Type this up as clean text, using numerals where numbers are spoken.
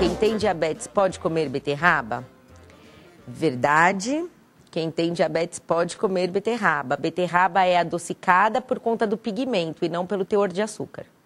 Quem tem diabetes pode comer beterraba? Verdade. Quem tem diabetes pode comer beterraba. A beterraba é adocicada por conta do pigmento e não pelo teor de açúcar.